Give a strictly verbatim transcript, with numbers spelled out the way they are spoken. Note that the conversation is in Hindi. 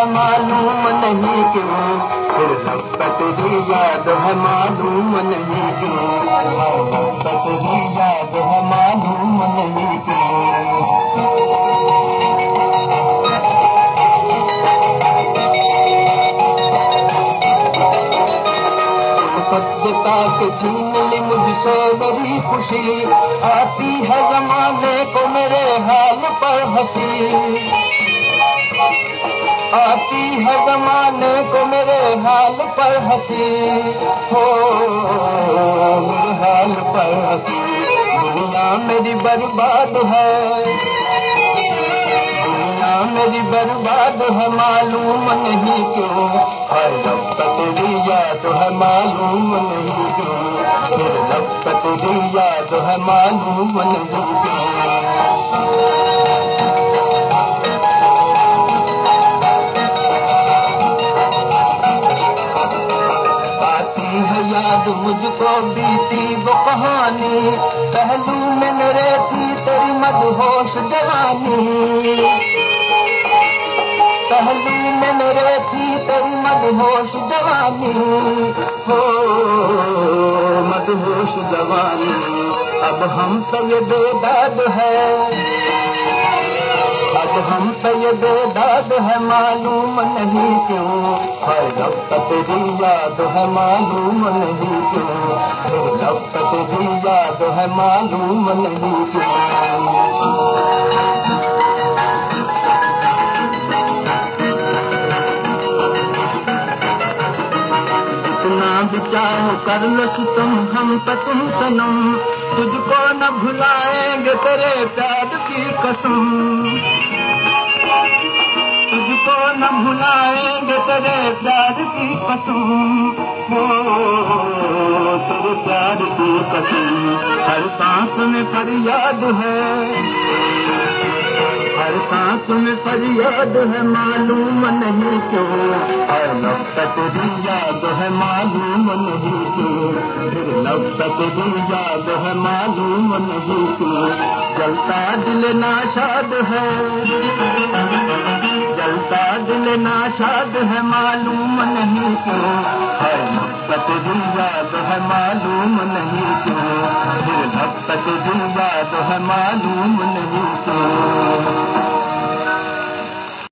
मालूम नहीं क्यों, फिर नफ़रत तेरी याद है मालूम नहीं क्यों, नफ़रत तेरी याद है मालूम नहीं क्यों। सत्यता के छीन ली मुझसे बड़ी खुशी, आती है ज़माने को मेरे हाल पर हंसी, आती है ज़माने को मेरे हाल पर हंसी, हो मेरे हाल पर हंसी। दुनिया मेरी बर्बाद है, दुनिया मेरी बर्बाद है मालूम नहीं क्यों, हर नफ़रत तेरी याद है मालूम नहीं क्यों, फिर नफ़रत तेरी याद है मालूम नहीं क्यों। याद मुझको बीती वो कहानी, पहलू में मेरे थी तेरी मदहोश जवानी, पहलू में मेरे थी तेरी मदहोश जवानी, हो मदहोश जवानी। अब हम तो ये बेदाद है, अब हम तो ये बेदाद है मालूम नहीं क्यों, हर नफ़रत तेरी याद है मालूम नहीं क्यों, फिर नफ़रत तेरी याद है मालूम नहीं क्यों। इतना भी चाहो कर लो तुम हम पे तुम सनम, तुझको न भुलाएंगे तेरे प्यार की कसम, तुझको न भुलाएंगे तेरे प्यार की कसम, हो तेरे प्यार की कसम। हर सांस में फरियाद है, हर सांस में फरियाद है मालूम नहीं क्यों, हर नफ़रत तेरी याद है मालूम नहीं क्यों, फिर नफ़रत तेरी याद है मालूम नहीं क्यों। जलता दिल नाशाद है, जलता दिल नाशाद है मालूम नहीं क्यों, हर नफ़रत तेरी याद है मालूम नहीं क्यों, फिर नफ़रत तेरी याद है मालूम नहीं क्यों।